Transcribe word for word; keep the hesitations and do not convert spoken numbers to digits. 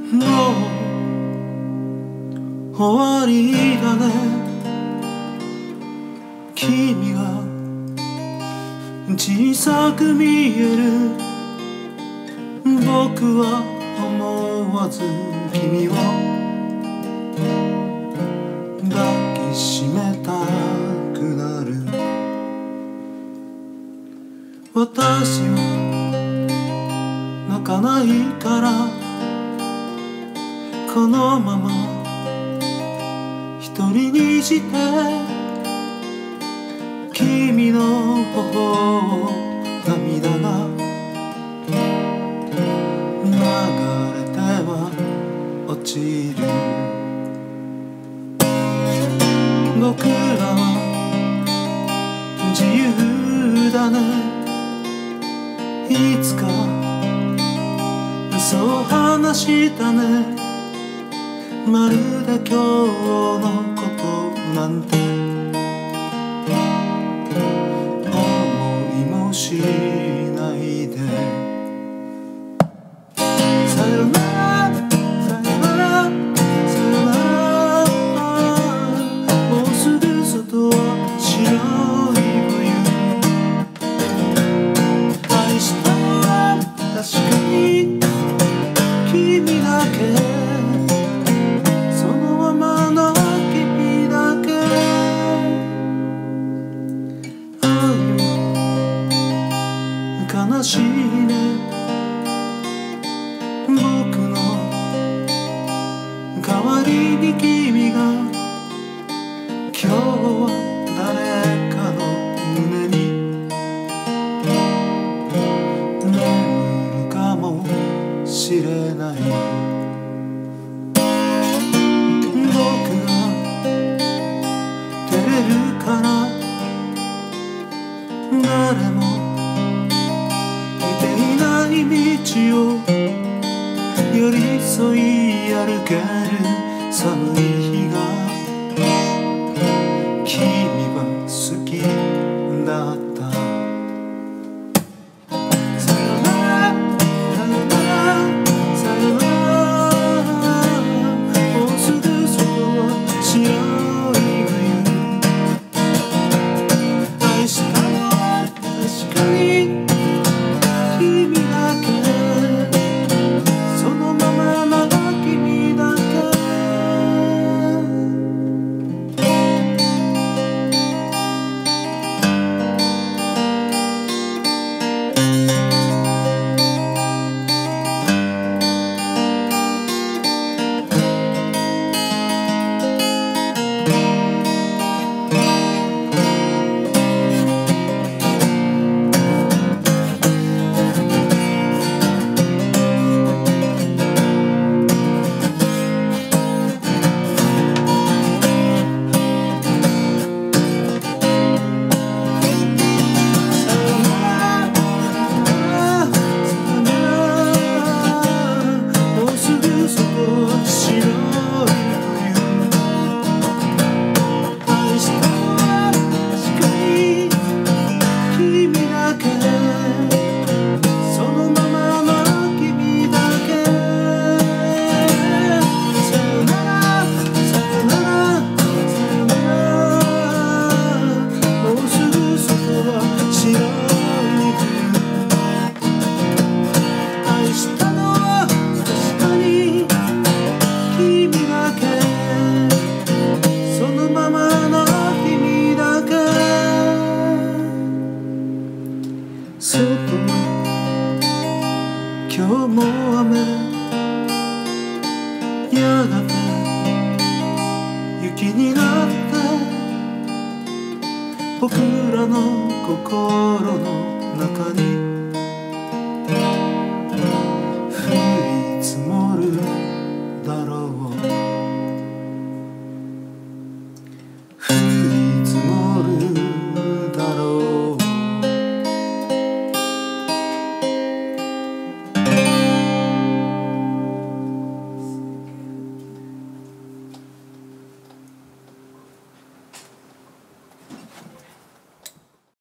もう終わりだね。君が小さく見える。僕は思わず君を抱きしめたくなる。私は泣かないからこのまま一人にして君の頬を涙が流れては落ちる。僕らは自由だね。いつか嘘を話したね。まるで今日のことなんて思いもしないで。さよならさよならさよなら。もうすぐ外は白い冬。愛したのは確かに君だけ。悲しいね。僕の代わりに君が今日は誰かの胸に眠るかもしれない。僕が照れるから誰も道を寄り添い歩ける寒い日が君は好きだった。さよならさよならさよなら。もうすぐ外は白い冬。愛したのは確かに君だけ。そのまままだ君だけ。外は今日も雨。やがて雪になって僕らの心の中に